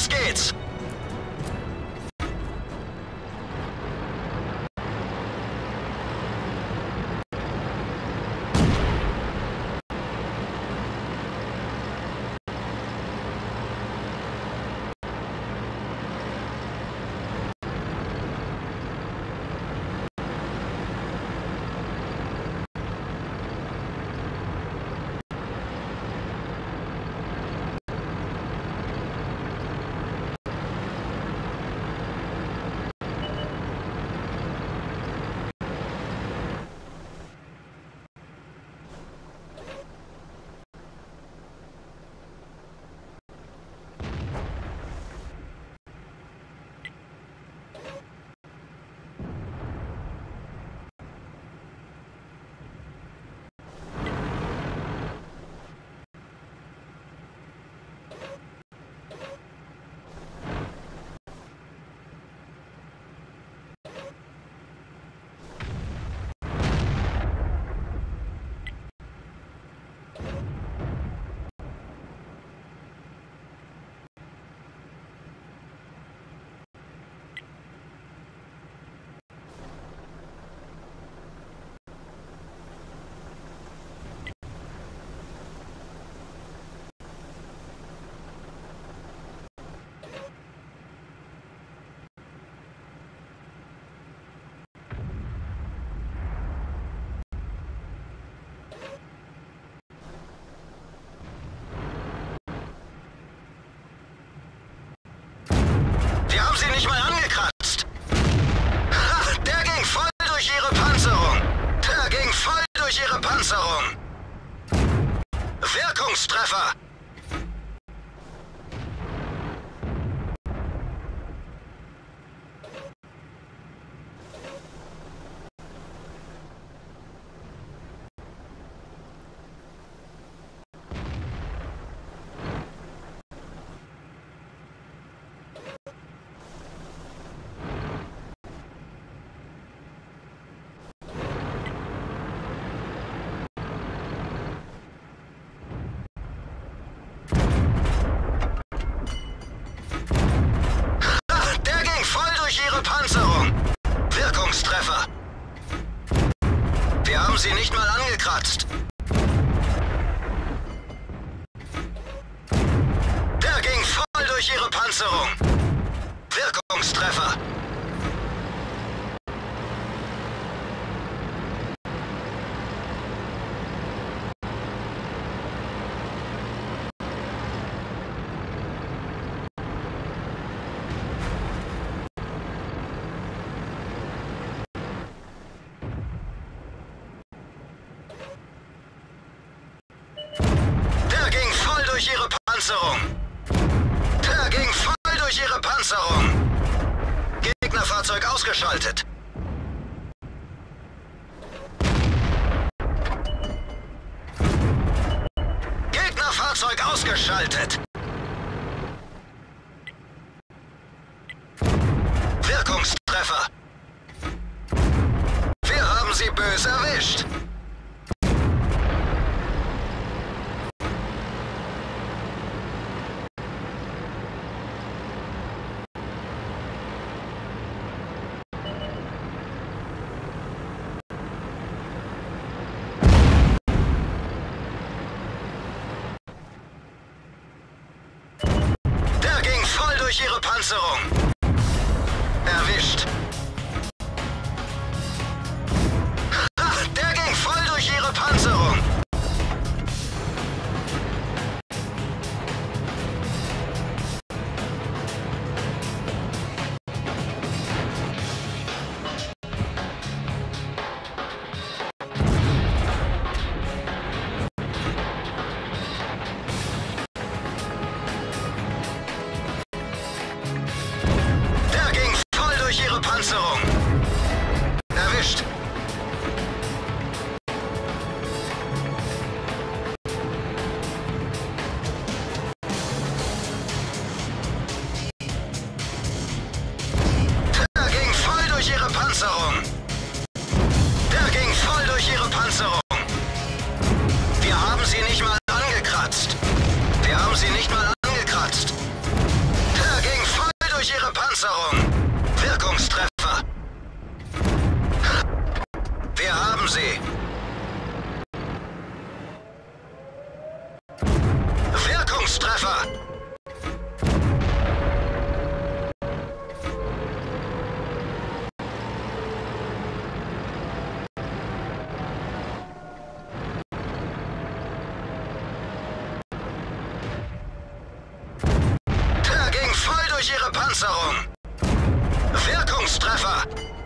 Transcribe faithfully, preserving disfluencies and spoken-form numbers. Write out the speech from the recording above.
los geht's! Sie nicht mal angekratzt. Ha, der ging voll durch ihre Panzerung. Der ging voll durch ihre Panzerung. Wirkungstreffer. Panzerung. Wirkungstreffer. Wir haben sie nicht mal angekratzt. Der ging voll durch ihre Panzerung. Wirkungstreffer. Durch ihre Panzerung. Der ging voll durch ihre Panzerung. Gegnerfahrzeug ausgeschaltet. Gegnerfahrzeug ausgeschaltet. Wirkungstreffer. Wir haben sie böse erwischt. Durch ihre Panzerung. Erwischt. Ach, der ging voll durch ihre Panzerung. Ihre Panzerung. Wirkungstreffer. Wir haben sie. Wirkungstreffer. Der ging voll durch ihre Panzerung. Wirkungstreffer.